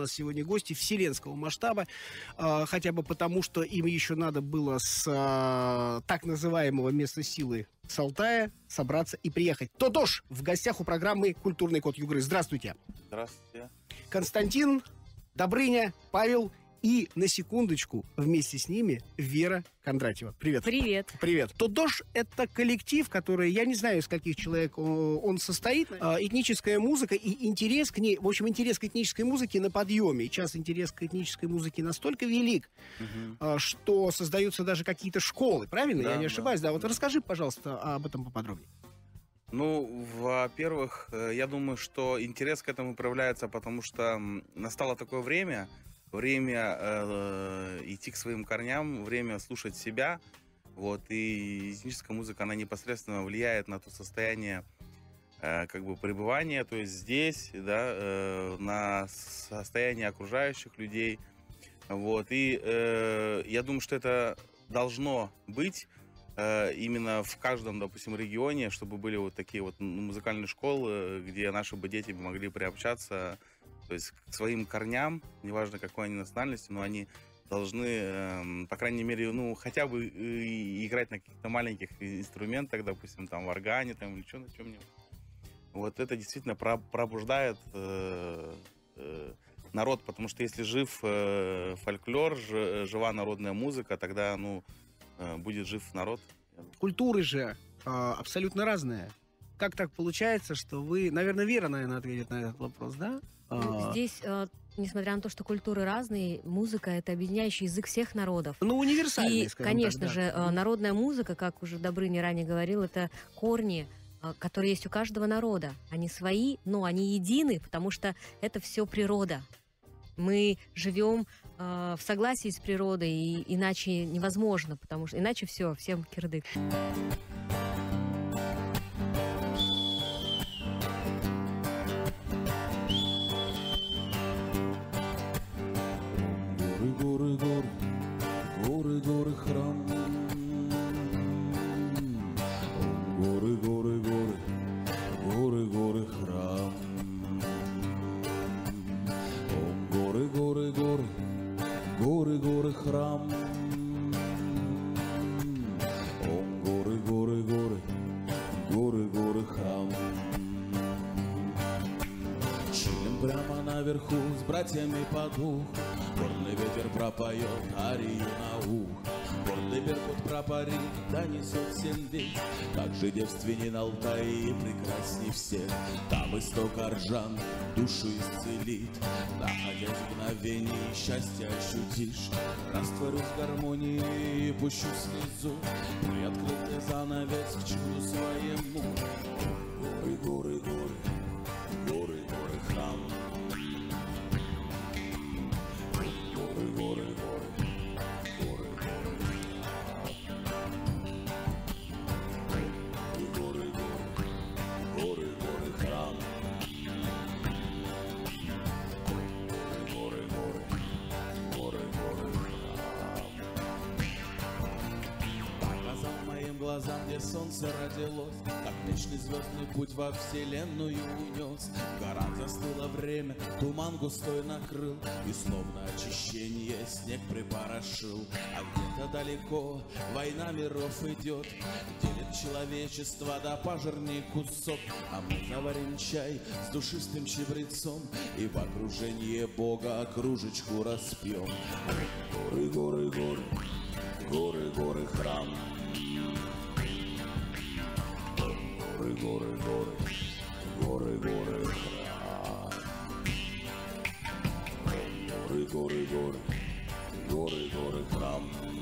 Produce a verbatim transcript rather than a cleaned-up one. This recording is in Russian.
нас сегодня гости вселенского масштаба, э, хотя бы потому, что им еще надо было с э, так называемого места силы с Алтая собраться и приехать. Тотош в гостях у программы «Культурный код Югры». Здравствуйте. Здравствуйте. Константин, Добрыня, Павел и, на секундочку, вместе с ними Вера Кондратьева. Привет. Привет. Привет. Тотош — это коллектив, который, я не знаю, из каких человек он состоит. Этническая музыка и интерес к ней, в общем, интерес к этнической музыке на подъеме. И сейчас интерес к этнической музыке настолько велик, угу. что создаются даже какие-то школы. Правильно? Да, я не ошибаюсь? Да. да. Вот да. Расскажи, пожалуйста, об этом поподробнее. Ну, во-первых, я думаю, что интерес к этому проявляется, потому что настало такое время, время э, идти к своим корням, время слушать себя, вот, и этническая музыка, она непосредственно влияет на то состояние, э, как бы, пребывания, то есть здесь, да, э, на состояние окружающих людей, вот, и э, я думаю, что это должно быть э, именно в каждом, допустим, регионе, чтобы были вот такие вот музыкальные школы, где наши бы дети могли приобщаться, то есть к своим корням, неважно какой они национальности, но они должны, э, по крайней мере, ну, хотя бы э, играть на каких-то маленьких инструментах, допустим, там, в органе, там, или что, на чем-нибудь. Вот это действительно про- пробуждает э, э, народ, потому что если жив э, фольклор, ж, жива народная музыка, тогда, ну, э, будет жив народ. Культуры же э, абсолютно разные. Как так получается, что вы... Наверное, Вера, наверное, ответит на этот вопрос, да? Здесь, несмотря на то, что культуры разные, музыка — это объединяющий язык всех народов. Ну, универсальный, И, скажем конечно так, да. же, народная музыка, как уже Добрыня ранее говорил, это корни, которые есть у каждого народа. Они свои, но они едины, потому что это все природа. Мы живем э, в согласии с природой, и иначе невозможно, потому что иначе все, всем кирдык. Горы, горы, горы, горы, храм. Горы, горы, горы, горы, горы, храм. Горы, горы, горы, горы, горы, храм. Горы, горы, горы, горы, горы, храм. Чилим прямо наверху с братьями по духу. Горный ветер пропоет арию на ух. Гордый беркут пропарит, донесет всем весть. Как же девственен Алтай и прекрасней всех. Там исток Аржан душу исцелит. Находясь в мгновении счастья ощутишь. Растворюсь в гармонии и пущу слезу. Приоткрытый занавес к чуду своему. Горы, горы, горы, горы, горы, храм. Горы, горы, горы, горы, горы, горы, горы, горы, храм. Горы, горы, горы, горы, храм. Показал моим глазам, где солнце родилось, как вечный звездный путь во вселенную унес. В горах застыло время, туман густой накрыл, и словно очищение снег припорошил. А где-то далеко война миров идет, делит человечество до пожирней кусок. А мы заварим чай с душистым чабрецом и в окружении Бога кружечку распьем. Горы, горы, горы, горы, горы, храм. Горы, горы, горы, горы, горы, храм. Горы, горы, горы, горы, горы, храм.